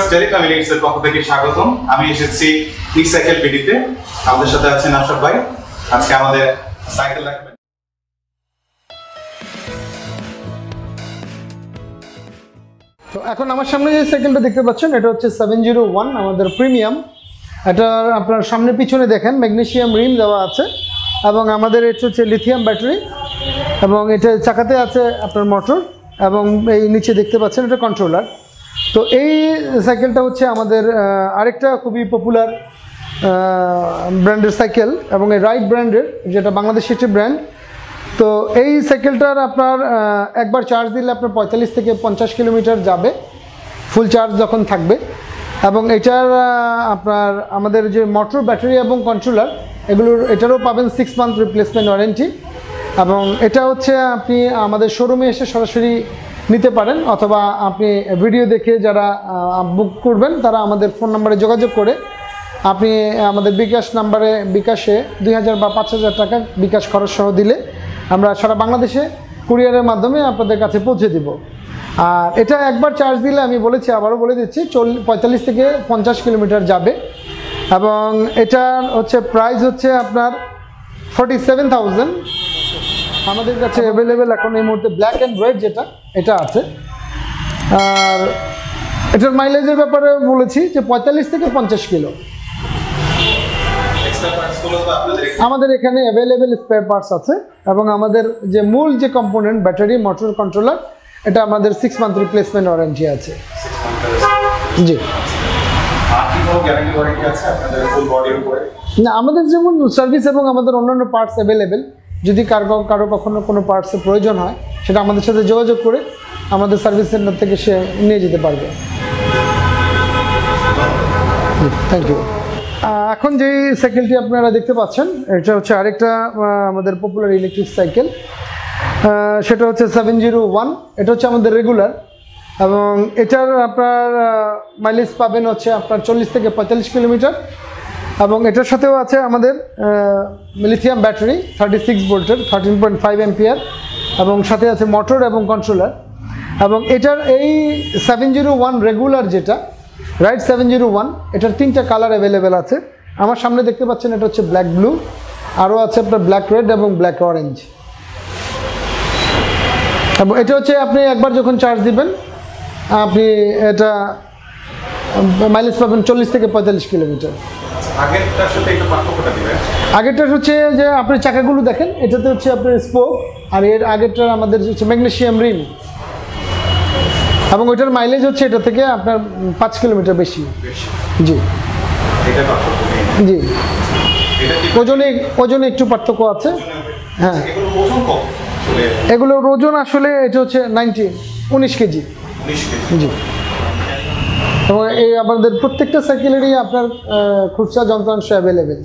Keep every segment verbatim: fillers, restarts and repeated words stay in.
Viewers, daily family এর পক্ষ থেকে স্বাগতম। আমি এসেছি ই-সাইকেল বিডিতে। আমাদের সাথে আছেন আশরাফ ভাই। আজকে আমাদের সাইকেল রাখবেন। তো এখন আমার সামনে যে সাইকেলটা দেখতে পাচ্ছেন এটা হচ্ছে সেভেন জিরো ওয়ান আমাদের প্রিমিয়াম। এটা আপনার সামনে পিছনে দেখেন ম্যাগনেসিয়াম রিম দেওয়া আছে এবং আমাদের এটা হচ্ছে লিথিয়াম ব্যাটারি এবং এটা চাকাতে আছে আপনার মোটর এবং এই নিচে দেখতে পাচ্ছেন এটা কন্ট্রোলার। তো এই সাইকেলটা হচ্ছে আমাদের আরেকটা খুবই পপুলার ব্র্যান্ডের সাইকেল এবং এই রাইড ব্র্যান্ডের, যেটা বাংলাদেশের একটি ব্র্যান্ড। তো এই সাইকেলটার আপনার একবার চার্জ দিলে আপনার পঁয়তাল্লিশ থেকে পঞ্চাশ কিলোমিটার যাবে ফুল চার্জ যখন থাকবে। এবং এটার আপনার আমাদের যে মোটর, ব্যাটারি এবং কন্ট্রোলার এগুলোর এটারও পাবেন সিক্স মান্থ রিপ্লেসমেন্ট ওয়ারেন্টি। এবং এটা হচ্ছে আপনি আমাদের শোরুমে এসে সরাসরি নিতে পারেন, অথবা আপনি ভিডিও দেখে যারা বুক করবেন তারা আমাদের ফোন নাম্বারে যোগাযোগ করে আপনি আমাদের বিকাশ নাম্বারে বিকাশে দুই হাজার বা পাঁচ হাজার টাকা বিকাশ খরচ সহ দিলে আমরা সারা বাংলাদেশে কুরিয়ারের মাধ্যমে আপনাদের কাছে পৌঁছে দিব। আর এটা একবার চার্জ দিলে আমি বলেছি, আবারও বলে দিচ্ছি, চল্লিশ পঁয়তাল্লিশ থেকে পঞ্চাশ কিলোমিটার যাবে। এবং এটার হচ্ছে প্রাইস হচ্ছে আপনার ফর্টি সেভেন থাউজেন্ড। আমাদের কাছে অ্যাভেলেবেল এখন এই মুহূর্তে ব্ল্যাক অ্যান্ড রেড যেটা এটা আছে। আর এটার মাইলেজের ব্যাপারে বলেছি যে পঁয়তাল্লিশ থেকে পঞ্চাশ কিলো। আমাদের এখানে অ্যাভেলেবেল স্পেয়ার পার্টস আছে এবং আমাদের যে মূল যে কম্পোনেন্ট ব্যাটারি, মোটর, কন্ট্রোলার, এটা আমাদের সিক্স মান্থ রিপ্লেসমেন্ট ওয়ারেন্টি আছে। জি, না আমাদের যেমন সার্ভিস এবং আমাদের অন্যান্য পার্টস অ্যাভেলেবেল। যদি কারো কারো কখনো কোনো পার্টসের প্রয়োজন হয় সেটা আমাদের সাথে যোগাযোগ করে আমাদের সার্ভিস সেন্টার থেকে সে নিয়ে যেতে পারবে। Thank you. এখন যে সাইকেলটি আপনারা দেখতে পাচ্ছেন এটা হচ্ছে আরেকটা আমাদের পপুলার ইলেকট্রিক সাইকেল, সেটা হচ্ছে সেভেন জিরো ওয়ান। এটা হচ্ছে আমাদের রেগুলার এবং এটার আপনার মাইলেজ পাবেন হচ্ছে আপনার চল্লিশ থেকে পঁয়তাল্লিশ কিলোমিটার। এবং এটার সাথেও আছে আমাদের লিথিয়াম ব্যাটারি থার্টি সিক্স ভোল্টের থার্টিন পয়েন্ট ফাইভ এম্পিয়ার এবং সাথে আছে মোটর এবং কন্ট্রোলার। এবং এটার এই সেভেন জিরো ওয়ান রেগুলার যেটা রাইট সেভেন জিরো ওয়ান, এটার তিনটা কালার অ্যাভেলেবেল আছে। আমার সামনে দেখতে পাচ্ছেন এটা হচ্ছে ব্ল্যাক ব্লু, আরও আছে আপনার ব্ল্যাক রেড এবং ব্ল্যাক অরেঞ্জ। এবং এটা হচ্ছে আপনি একবার যখন চার্জ দিবেন আপনি এটা মাইলেজ পাবেন চল্লিশ থেকে পঁয়তাল্লিশ কিলোমিটার। আগেরটার সাথে একটু পার্থক্যটা দিবেন। আগেরটা হচ্ছে যে আপনি চাকাগুলো দেখেন, এটাতে হচ্ছে আপনার স্পোক, আর এর আগেরটার আমাদের হচ্ছে ম্যাগনেসিয়াম রিম এবং ওইটার মাইলেজ হচ্ছে এটা থেকে আপনার পাঁচ কিলোমিটার বেশি। জি জি, ওজনে ওজনে একটু পার্থক্য আছে। হ্যাঁ, এগুলোর ওজন আসলে এটা হচ্ছে নাইনটি উনিশ কেজি। জি, এবং এই আমাদের প্রত্যেকটা সাইকেলেরই আপনার খুচরা যন্ত্রাংশ অ্যাভেলেবেল।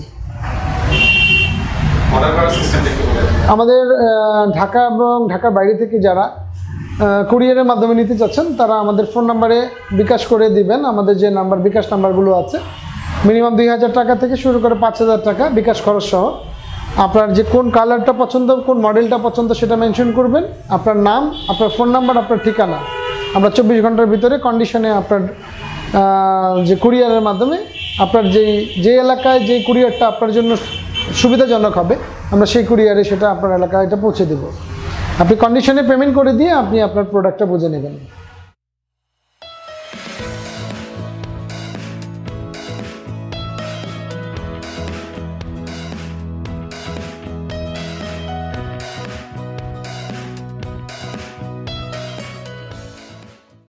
আমাদের ঢাকা এবং ঢাকার বাইরে থেকে যারা কুরিয়ারের মাধ্যমে নিতে চাচ্ছেন তারা আমাদের ফোন নাম্বারে বিকাশ করে দিবেন। আমাদের যে নাম্বার বিকাশ নাম্বারগুলো আছে মিনিমাম দুই হাজার টাকা থেকে শুরু করে পাঁচ হাজার টাকা বিকাশ খরচ সহ। আপনার যে কোন কালারটা পছন্দ, কোন মডেলটা পছন্দ সেটা মেনশন করবেন, আপনার নাম, আপনার ফোন নাম্বার, আপনার ঠিকানা। আমরা চব্বিশ ঘন্টার ভিতরে কন্ডিশনে আপনার যে কুরিয়ারের মাধ্যমে আপনার যেই যে এলাকায় যে কুরিয়ারটা আপনার জন্য সুবিধাজনক হবে আমরা সেই কুরিয়ারে সেটা আপনার এলাকায় এটা পৌঁছে দেব। আপনি কন্ডিশনে পেমেন্ট করে দিয়ে আপনি আপনার প্রোডাক্টটা বুঝে নেবেন।